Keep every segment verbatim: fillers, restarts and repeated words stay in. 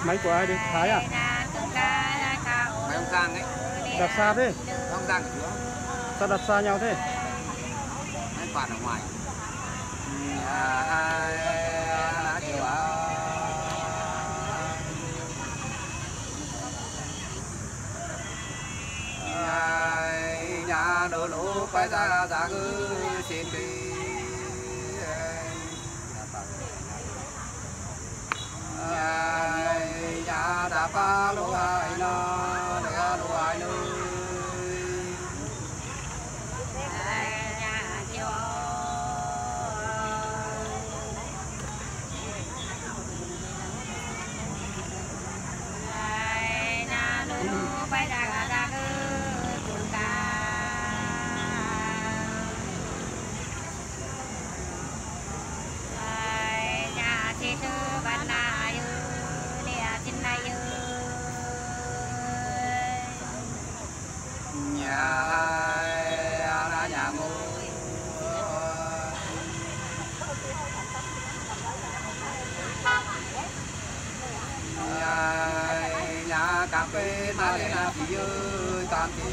Máy của ai đi? Thái à? Máy ông Giang ấy. Đặt xa thế? Ông Giang ở giữa. Sao đặt xa nhau thế? Máy quạt ở ngoài. À, kiểu nhà đồ lũ quay ra ra cứ xin đi nhà đã pa lũ ai nó đã lũ ai nơi cà phê ta lên là chị ơi tàn thì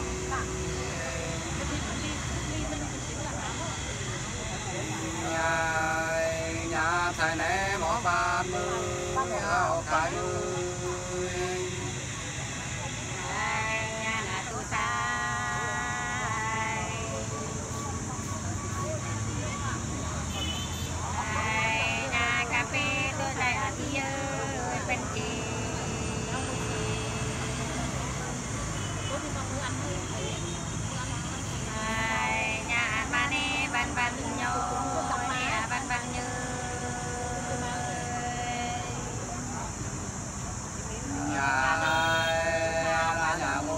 nhà nhà thầy nè mỏ bàn mưa học cái ơi nhà là tu sai nhà cà phê tôi lại ở chị ơi bên chị nhà ba nè ban ban nhau nè ban ban như nhà là nhà mô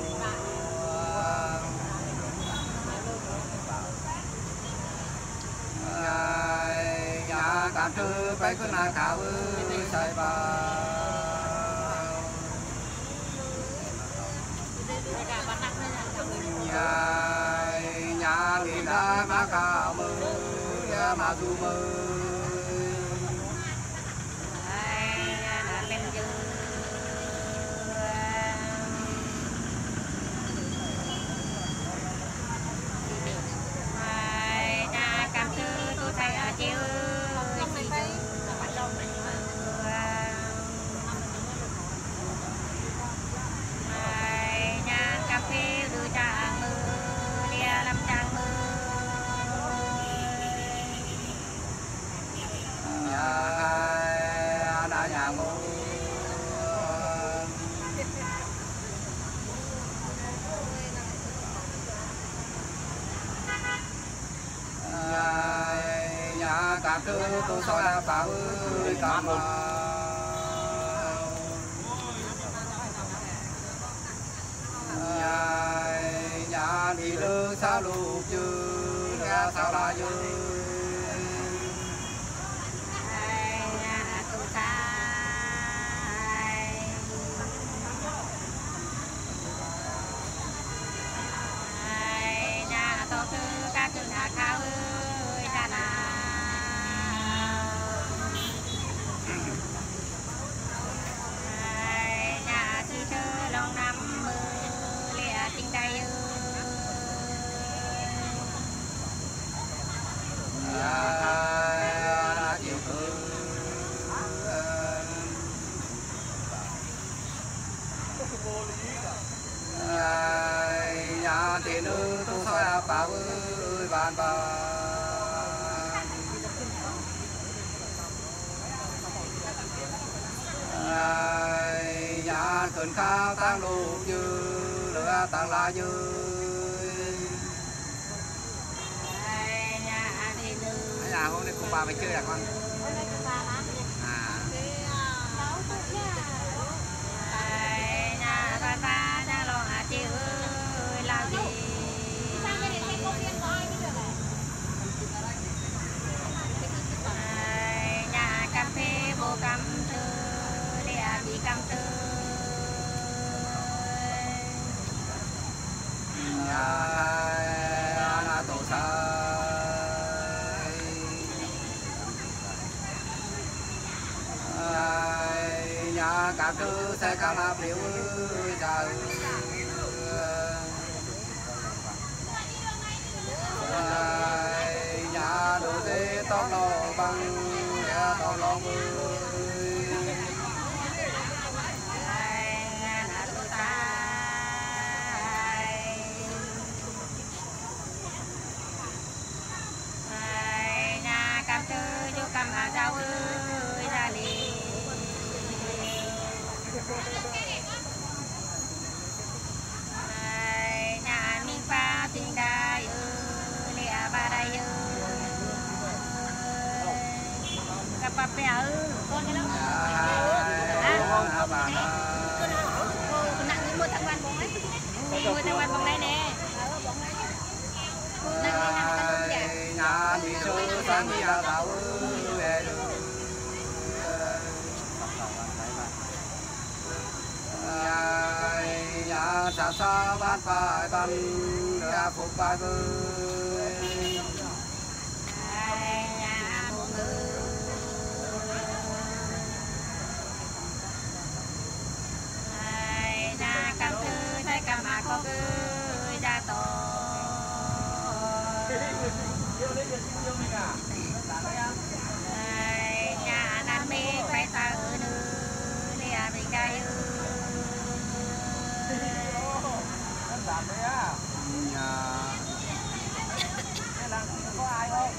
nhà cảm thư phải cứ là khảo sai vào nhà nhà thì đã má cao mơ nhà mà du mơ nhà cảm thư tôi thấy ở chiều nhà cà phê đưa trà mơ lia làm tràng mơ nhà đã nhà ngô nhà cà phê tôi soi là bảo ơi cảm ơn nhà nhà đi lơ sao lục chứ nhà sao là dư nhà tu sai nhà tổ tư các trường hạ cao ơi cha nào nhà chi chơ long năm mơ lìa tinh tay ơi đã chịu thương nhà thì nữ tu soi áp bảo ơi bàn bàn nhà khẩn cao tăng lục như lửa tăng la như nhà hôm nay cùng bà về chơi à con à nhà ba ba nhà lo à chị ơi làm gì nhà cà phê bồ cam tư để bị cam tư nhà là tổ sa nhà cả thứ sẽ cả là biểu trời nhà đồ thế tóc lò bằng tóc lò mưa cầm hà rau ơi ra đi nhà mình pha tình đai ơi lẹ ba đây ơi cặp bà bè ơi con cái đó à nặng như mưa thằng quan bóng đấy mưa thằng quan bóng đấy nè nhà đi chơi sang đi à tao nhà xa xa bát bài ban nhà phục bài bơi nhà một người nhà cầm thư thấy cầm hạt có cứ ra tổ nhà nan mê phải ta ở nữ lìa bị gai nhà có ai không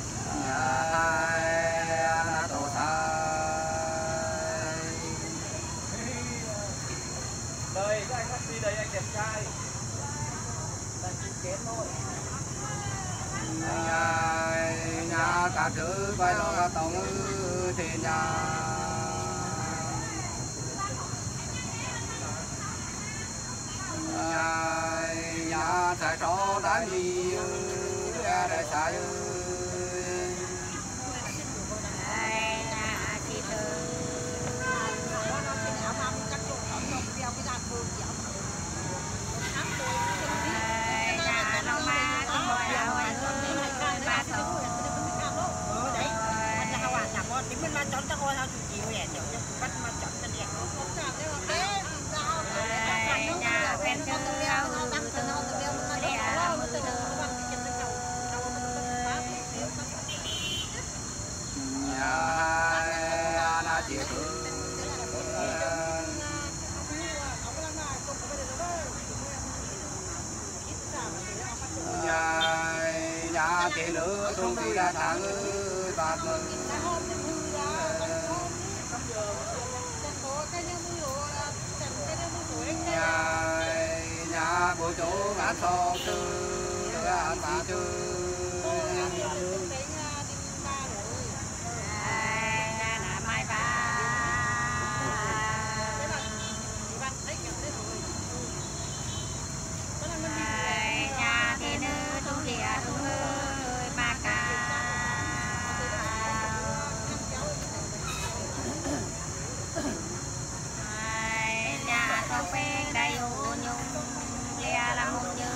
nhà tổ sai đây các anh taxi đây anh đẹp trai đang chịu kén thôi nhà nhà cả thứ vai lo tổng thì nhà nhà nhà sẽ cho đáng đi để xài mình mà chọn cho con sao chịu chịu nè, chọn cho bắt mà chọn cho đẹp. Nhà bên chơi ao từ từ để làm từ từ. Nhà na chỉ cứ nhà nhà chỉ lửa tung đi ra thẳng bạc nhà nhà bộ chỗ ngã sò tư ăn bà tư mai ba nhà thì nữ tu địa tu ơi ba cả nhà thọ quen đầy hồ nhung lìa làm một như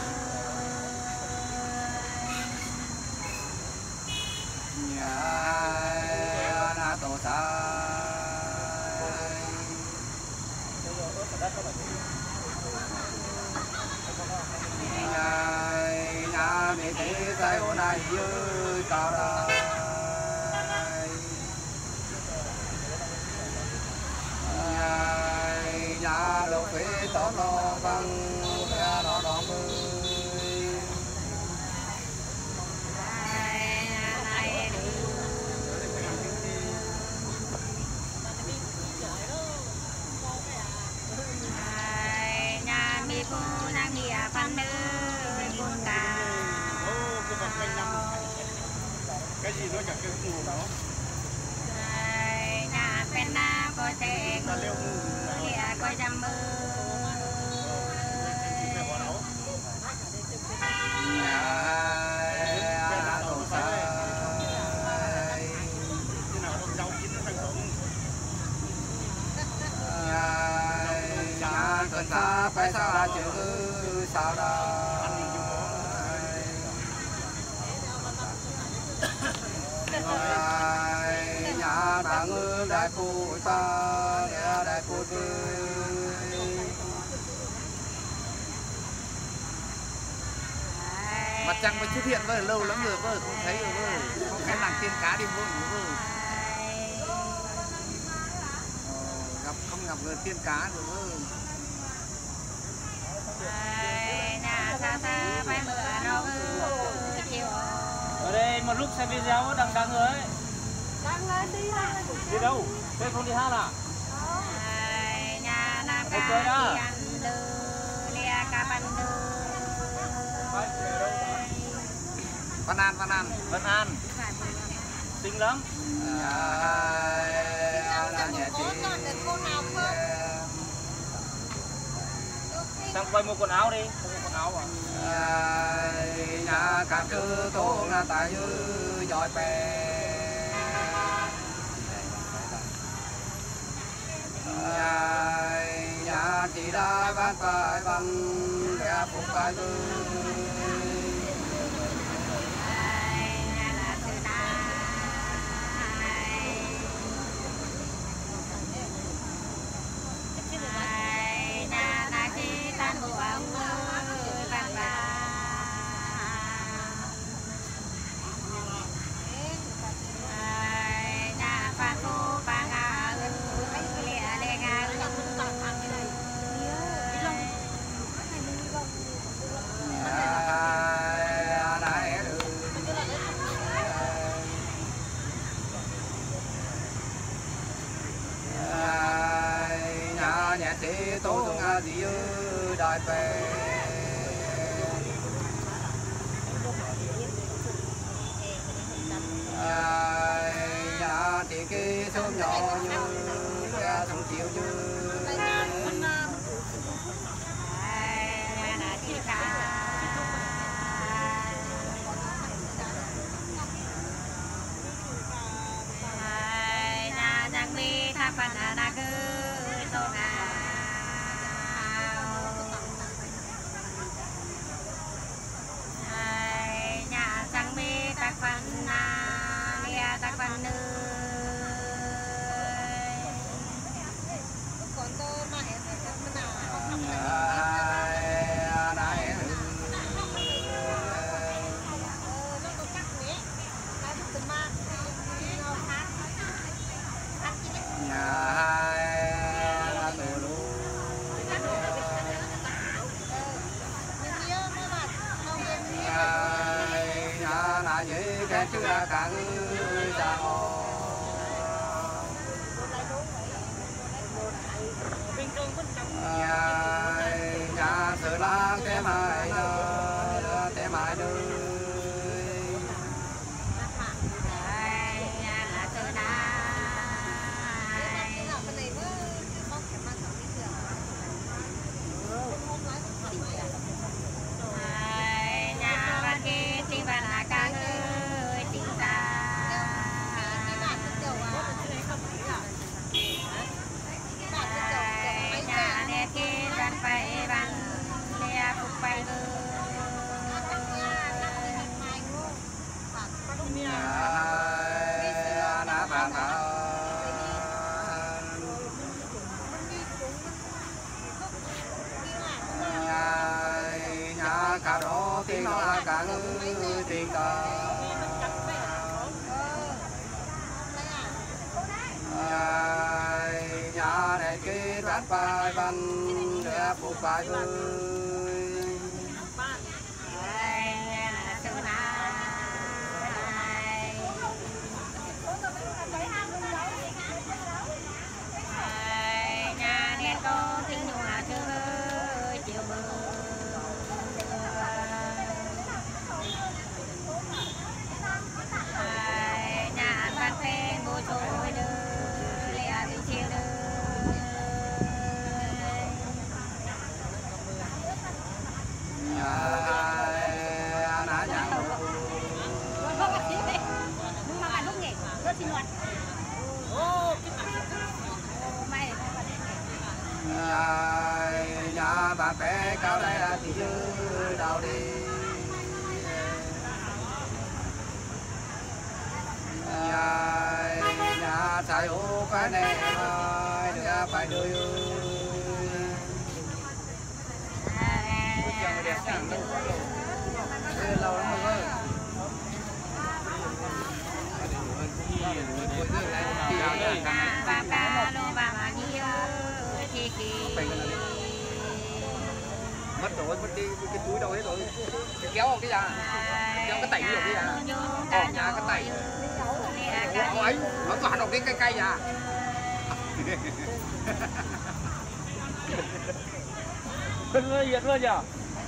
nhà na tổ sai nhà nhà mỹ thế sai ô này như cao đây nhà nhà đâu phải tỏ lo bằng nhà nó đỏ bơi nhà mi cô nàng mi à phan nữ buồn cả cái gì nói cả cái mù đó nhà bên na có thể ngư lìa coi dăm mơ nhà tổ sai nhà cơn xa phải xa chữ sao đó nhà ta cả ngư đại phụ ta đại phụ tư mặt trăng mới xuất hiện với lâu lắm rồi vơ không thấy rồi vơ không cái làng tiên cá đi muôn vơ gặp không gặp người tiên cá rồi vơ ở đây một lúc xem video đằng đằng người ấy đang lên đi ha đi đâu thế không đi hát à nhà nam ca đi ăn lư lia ca ban lư Văn An Văn An Văn An xinh lắm sang quay mua quần áo đi mua quần áo à nhà cả cứ tổ là tại như giỏi bè nhà chỉ đã bắt phải bằng để phục phải tư thế tổ tung a di đại về nhà thì cái sớm nhỏ như ra thằng chiều như nhà đang đi tháp bàn à cứ tổ ngà nhà sang mi tác văn na lia tác văn nữ còn tôi mà em phải tác văn nào không với cái chữ là cả người già nhà nhà sợ la cái mày đó cái mày đó cả đó tiếng nó cả người tiếng cả nhà này cái rát bài văn để phục bài ơi nhà đen có tiếng nhung à chưa chiều mưa nhà văn phê bố trôi đưa lìa đi chiều đưa nhà nã nhà không bắt đi nhưng mà bạn lúc nhỉ rất xin lỗi ô mày nhà bà bé cao đây là thì dư đầu đi nhà nhà xài ô cái này đưa phải đưa đẹp chẳng lâu lắm rồi mất rồi, mất đi cái túi đâu hết rồi, cái kéo cái ra, kéo cái tẩy được cái ra, ở nhà cái tẩy, nó ấy, nó toàn được cái cây cây ra. Phân nó nhiệt luôn nhở?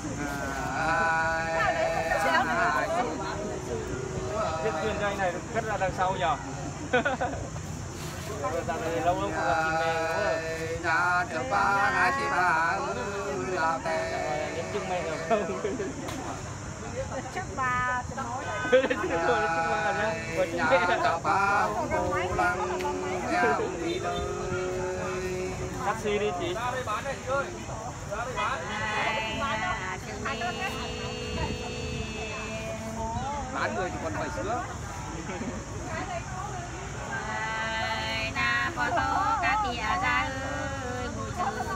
Cái thuyền cho anh này rất là đằng sau nhở? Dạo này lâu lắm không gặp chị mẹ đúng không? Nhà trước ba hai chị ba là tè. Đến chừng mẹ được không? Chắc bà sẽ nói Nhà trước ba cô lăng theo đi đời. Taxi đi chị. Bán người thì còn phải sữa. Con tố cá tỉa ra ơi mùi thơm.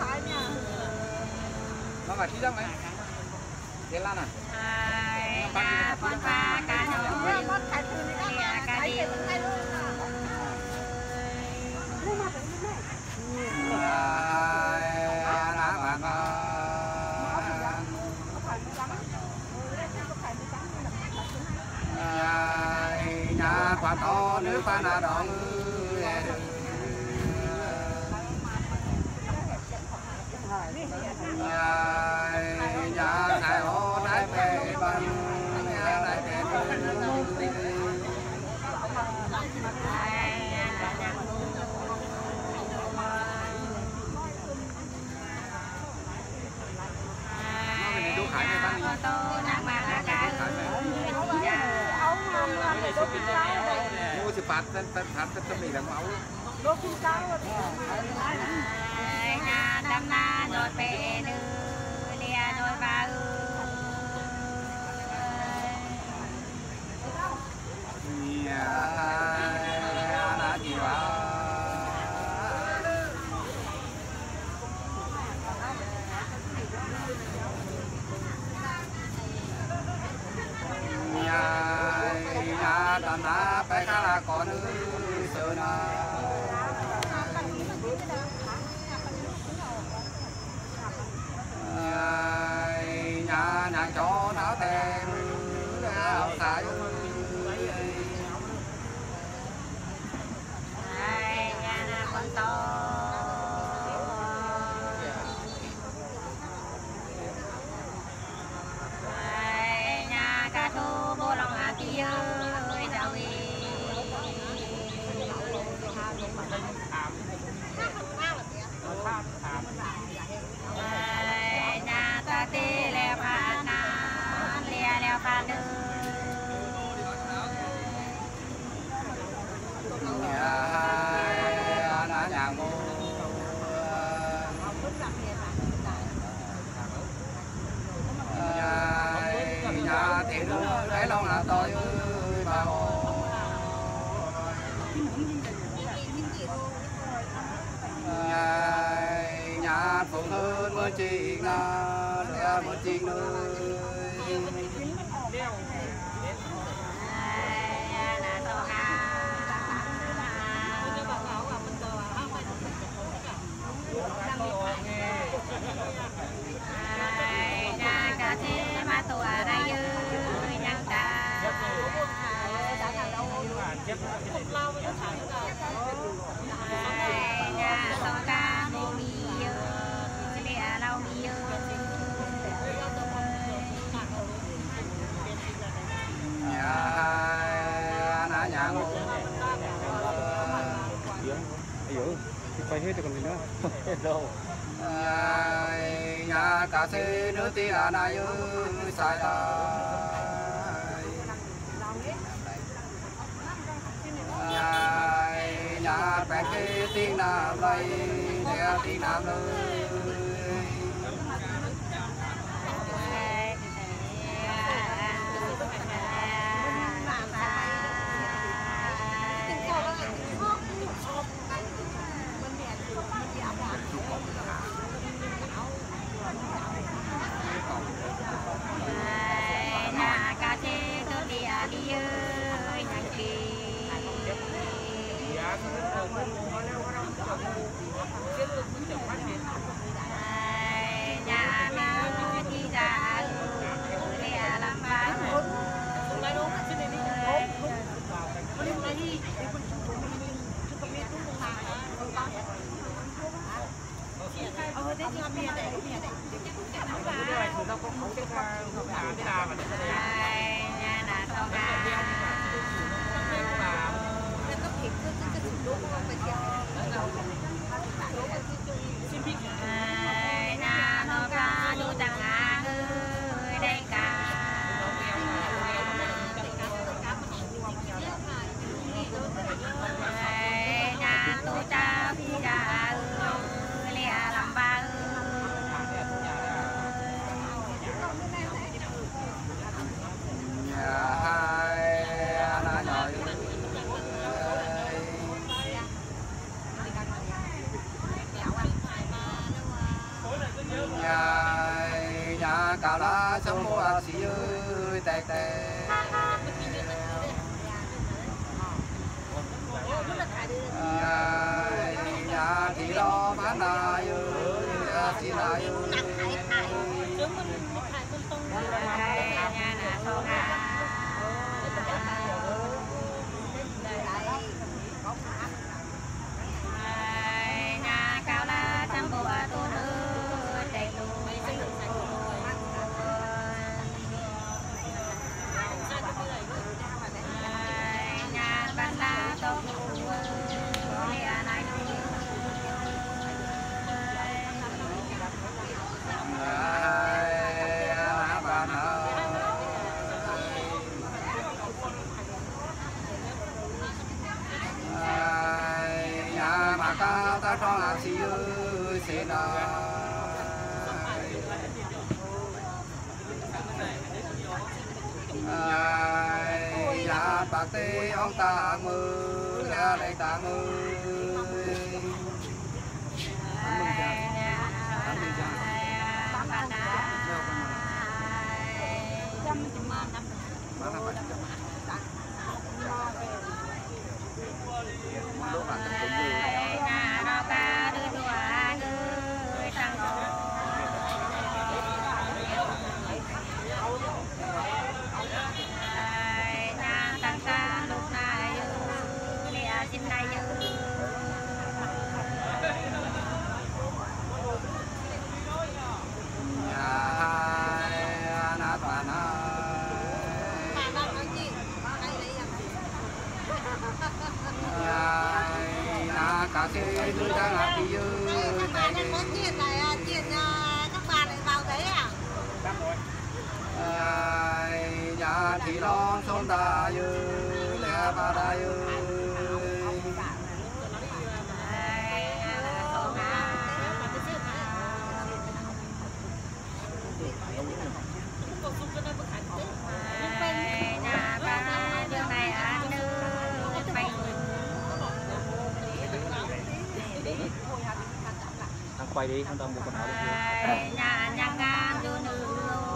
Nó phải tí ra mấy. Thế Lan à? Nhà con pha cá nấu tỉa cá điêu. Nhà quả to nước pha nà đòn nhà xài ô trái về bằng nhà đại về mua sự phạt tên tên phạt tên tâm lý là máu nhà đâm na đôi bè nữ lia đôi ba là gì vậy nhà đàn na phải khá là con sợ na nhà nhà cho nó thêm áo xài nhà con to nhà cá thu bô lòng à kia ơi đâu đi nhà ta tê leo pha na leo leo pha nữ nhà nhà nhà ngô nhà nhà tiền đấy lâu là tôi ơi bà ơi nhà phụng hơn mới chuyện là để mới chuyện nơi nhà cá thế mà tổ ở đây ơi nhang ta nhà tổ ca mô mi ơi lẹ lau mi ơi nhà nhà nhà ngô quay hết rồi còn gì nữa hết đâu nhà cà phê nước tí là này ơi xài lại nhà nhà bé cái tiếng nào đây để tiếng nào đây nhà là sao ga na nó ca du chẳng à ơi đây cả nhà tu cha phi ra ơi lìa làm ba nhà hai lá nhỏ nhà nhà cả lá sông mua xì ơi tè tè nhà thì lo bán lại ơi xì lại ơi nhà là sao ga nhà cao la trăm bộ tu nữ đầy đủ nhà ban la tông nhà này nhà mà ca ta cho là xì ơi xì là nhà bạc tê ông ta mơ là đây ta mơ cả xe chúng ta là đi các bạn đang có tiền này tiền các bạn lại vào đấy à? nhà thì lo xôn ta ơi lẽ ba đây ơi thằng quay đi thằng tao mua quần áo được nhà nhà ngang du nữ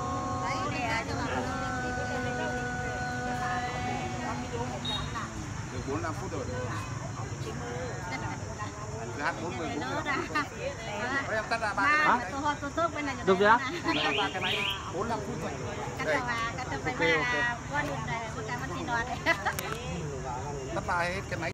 được bốn mươi lăm phút rồi cứ hát bốn mươi bốn mươi em tắt ra ba được chưa ba cái máy bốn mươi lăm phút rồi tắt ba hết cái máy